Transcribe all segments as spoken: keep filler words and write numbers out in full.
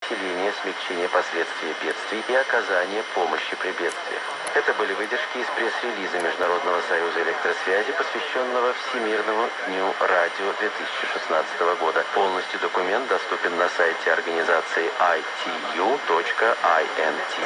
населения, смягчения последствий бедствий и оказания помощи при бедствиях. Это были выдержки из пресс-релиза Международного союза электросвязи, посвященного Всемирному дню радио две тысячи шестнадцатого года. Полностью документ доступен на сайте организации ай ти ю точка ай эн ти.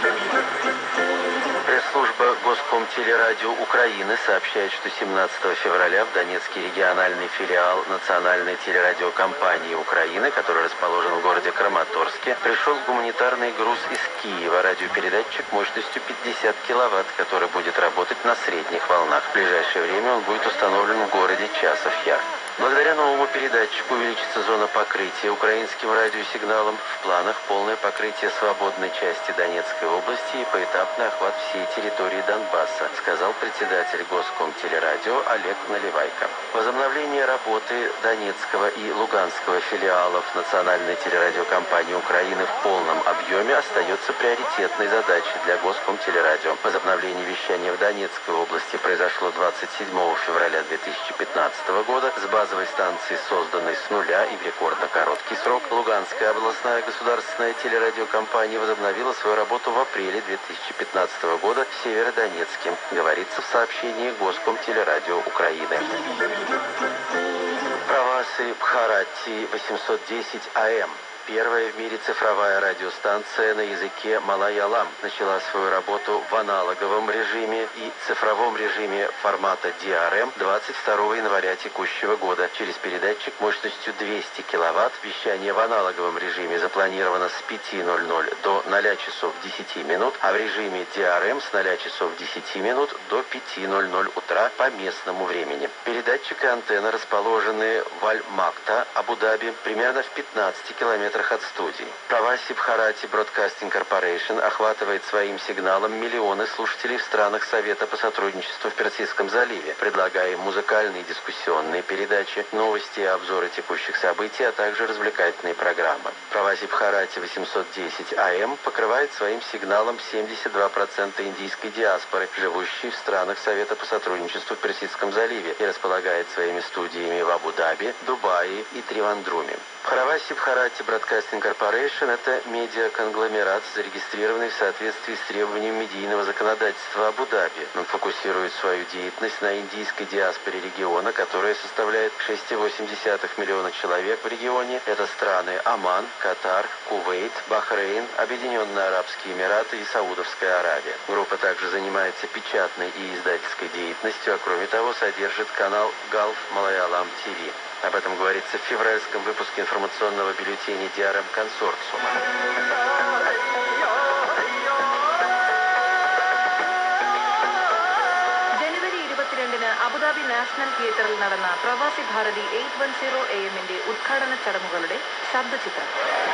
Пресс-служба Госкомтелерадио Украины сообщает, что семнадцатого февраля в Донецкий региональный филиал Национальной телерадиокомпании Украины, который расположен в городе Краматорске, пришел гуманитарный груз из Киева, радиопередатчик мощностью пятьдесят киловатт, который будет работать на средних волнах. В ближайшее время он будет установлен в городе Часов-Яр. Благодаря новому передатчику увеличится зона покрытия украинским радиосигналом. В планах полное покрытие свободной части Донецкой области и поэтапный охват всей территории Донбасса, сказал председатель Госкомтелерадио Олег Наливайко. Возобновление работы Донецкого и Луганского филиалов Национальной телерадиокомпании Украины в полном объеме остается приоритетной задачей для Госкомтелерадио. Возобновление вещания в Донецкой области произошло двадцать седьмого февраля две тысячи пятнадцатого года с базовой станции, созданной с нуля и в рекордно короткий срок. Луганская областная государственная телерадиокомпания возобновила свою работу в апреле две тысячи пятнадцатого года в Северодонецке, говорится в сообщении Госкомтелерадио Украины. Праваси Бхарати восемьсот десять а эм. Первая в мире цифровая радиостанция на языке малайалам начала свою работу в аналоговом режиме и цифровом режиме формата ди ар эм двадцать второго января текущего года. Через передатчик мощностью двести киловатт вещание в аналоговом режиме запланировано с пяти ноль-ноль до ноля часов десяти минут, а в режиме ди ар эм с ноля часов десяти минут до пяти ноль-ноль утра по местному времени. Передатчик и антенна расположены в Аль-Макта, Абу-Даби, примерно в пятнадцати километрах от студии. Праваси Бхарати Broadcasting Corporation охватывает своим сигналом миллионы слушателей в странах Совета по сотрудничеству в Персидском заливе, предлагая им музыкальные и дискуссионные передачи, новости и обзоры текущих событий, а также развлекательные программы. Праваси Бхарати восемьсот десять а эм покрывает своим сигналом семьдесят два процента индийской диаспоры, живущей в странах Совета по сотрудничеству в Персидском заливе, и располагает своими студиями в Абу-Даби, Дубае и Тривандруме. Праваси Бхарати Broadcasting Corporation – это медиаконгломерат, зарегистрированный в соответствии с требованиями медийного законодательства Абу-Даби. Он фокусирует свою деятельность на индийской диаспоре региона, которая составляет шесть целых восемь десятых миллиона человек в регионе. Это страны Оман, Катар, Кувейт, Бахрейн, Объединенные Арабские Эмираты и Саудовская Аравия. Группа также занимается печатной и издательской деятельностью, а кроме того содержит канал Gulf Malayalam ти ви. Об этом говорится в февральском выпуске информационного бюллетеня ди ар эм консорциума. ജനുവരി ഇരുപത്തിരണ്ടിന് Abu Dhabi national തിയേറ്ററിൽ നടന്ന Pravasi Bharathi eight one zero A എമ്മിന്റെ ഉദ്ഘാടന ചടങ്ങുകളുടെ ശബ്ദചിത്രം.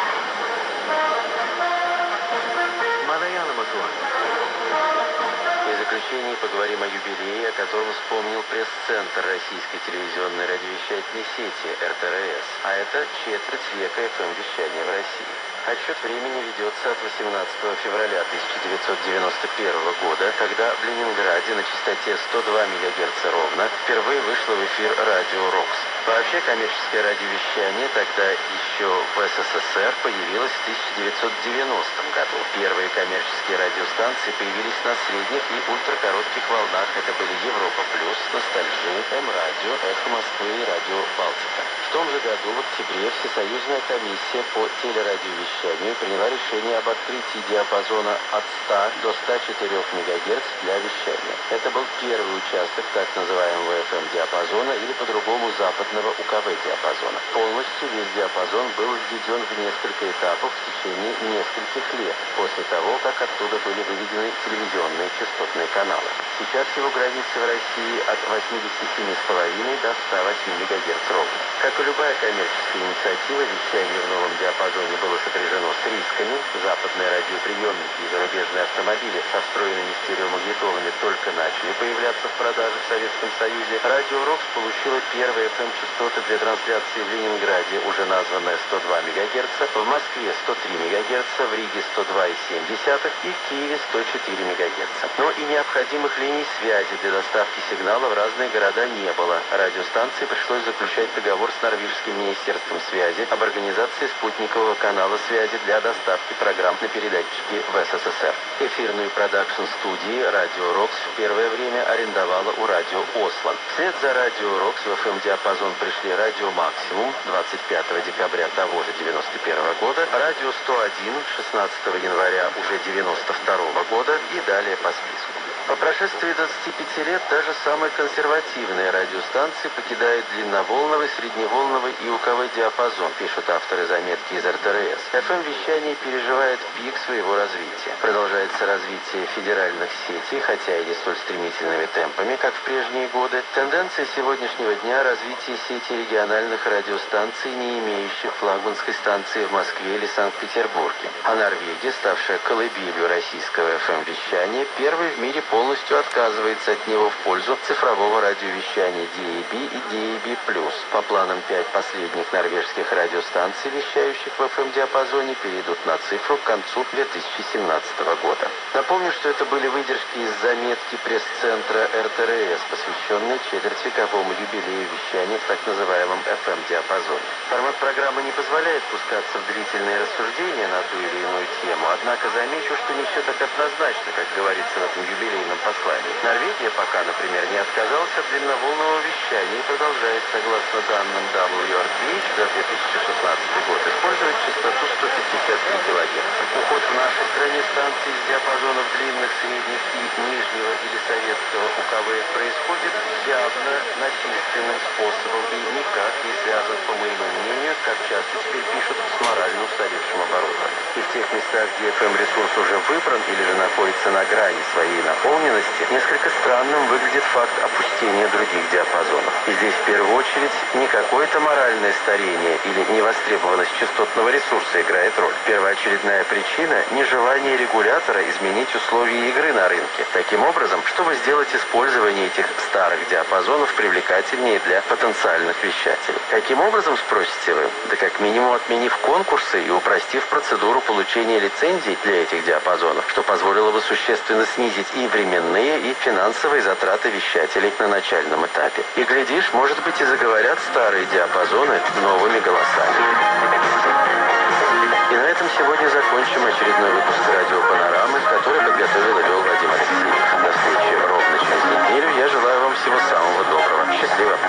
Malayalam Aktuально. И в заключении поговорим о юбилее, о котором вспомнил пресс-центр российской телевизионной радиовещательной сети эр тэ эр эс. А это четверть века эф эм-вещания в России. Отсчет времени ведется от восемнадцатого февраля тысяча девятьсот девяносто первого года, когда в Ленинграде на частоте сто два мегагерца ровно впервые вышло в эфир радио «Рокс». Вообще коммерческое радиовещание тогда еще в эс эс эс эр появилось в тысяча девятьсот девяностом году. Первые коммерческие радиостанции появились на средних и ультракоротких волнах. Это были Европа Плюс, Ностальжи, М-радио, Эхо Москвы и Радио Балтика. В том же году, в октябре, Всесоюзная комиссия по телерадиовещанию приняла решение об открытии диапазона от ста до ста четырёх мегагерц для вещания. Это был первый участок так называемого эф эм-диапазона или по-другому западного у ка вэ диапазона. Полностью весь диапазон был введен в несколько этапов в течение нескольких лет, после того, как оттуда были выведены телевизионные частотные каналы. Сейчас его границы в России от восьмидесяти семи и пяти десятых до ста восьми мегагерц ровно. Как и любая коммерческая инициатива, вещание в новом диапазоне было сопряжено с рисками. Западные радиоприемники и зарубежные автомобили со встроенными стереомагнитолами только начали появляться в продаже в Советском Союзе. Радио «Рокс» получило первые эф эм-частоты для трансляции в Ленинграде, уже названная сто два мегагерца, в Москве сто три мегагерца, в Риге сто два и семь десятых и в Киеве сто четыре мегагерца. Но и необходимых линий связи для доставки сигнала в разные города не было. Радиостанции пришлось заключать договор с Норвежским министерством связи об организации спутникового канала связи связи для доставки программ на передатчики в СССР. Эфирную продакшн-студии «Радио Рокс» в первое время арендовала у «Радио Осло». Вслед за «Радио Рокс» в эф эм-диапазон пришли «Радио Максимум» двадцать пятого декабря того же девяносто первого года, «Радио сто один» шестнадцатого января уже девяносто второго года и далее по списку. По прошествии двадцати пяти лет даже самые консервативные радиостанции покидают длинноволновый, средневолновый и УКВ диапазон, пишут авторы заметки из эр тэ эр эс. эф эм-вещание переживает пик своего развития. Продолжается развитие федеральных сетей, хотя и не столь стремительными темпами, как в прежние годы. Тенденция сегодняшнего дня – развитие сети региональных радиостанций, не имеющих флагманской станции в Москве или Санкт-Петербурге. А Норвегия, ставшая колыбелью российского эф эм-вещания, первой в мире полностью отказывается от него в пользу цифрового радиовещания ди эй би и ди эй би плюс. По планам пять последних норвежских радиостанций, вещающих в эф эм-диапазоне, перейдут на цифру к концу две тысячи семнадцатого года. Напомню, что это были выдержки из заметки пресс-центра эр тэ эр эс, посвященной четвертьвековому юбилею вещания в так называемом эф эм-диапазоне. Формат программы не позволяет пускаться в длительные рассуждения на ту или иную тему, однако замечу, что не все так однозначно, как говорится в этом юбилейном послании. Норвегия пока, например, не отказалась от длинноволнового вещания и продолжает, согласно данным дабл ю ар ти эйч за две тысячи шестнадцатый год, использовать частоту сто пятьдесят три килогерца. Уход в нашей стране станций из диапазонов длинных, средних и нижнего или советского УКВ происходит явно насильственным способом и никак не связан, по моему мнению, как часто теперь пишут, с морально устаревшим оборудованием. И в тех местах, где эф эм-ресурс уже выбран или же находится на грани своей наполненности, несколько странным выглядит факт опустения других диапазонов. И здесь в первую очередь не какое-то моральное старение или невостребованность частотного ресурса играет роль. Первоочередная причина – нежелание регулятора изменить условия игры на рынке, таким образом, чтобы сделать использование этих старых диапазонов привлекательнее для потенциальных вещателей. Каким образом, спросите вы? Да как минимум отменив конкурсы и упростив процедуру получения лицензий для этих диапазонов, что позволило бы существенно снизить и временные, и финансовые затраты вещателей на начальном этапе. И, глядишь, может быть, и заговорят старые диапазоны новыми голосами. И на этом сегодня закончим очередной выпуск радио «Панорамы», который подготовил и вел Вадим Алексеев. До встречи ровно через неделю. Я желаю вам всего самого доброго. Счастливо!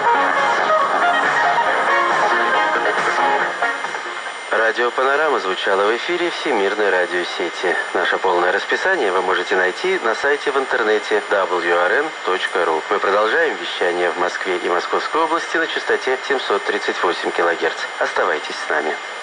Радио «Панорама» звучало в эфире Всемирной радиосети. Наше полное расписание вы можете найти на сайте в интернете дабл ю ар эн точка ру. Мы продолжаем вещание в Москве и Московской области на частоте семьсот тридцать восемь килогерц. Оставайтесь с нами.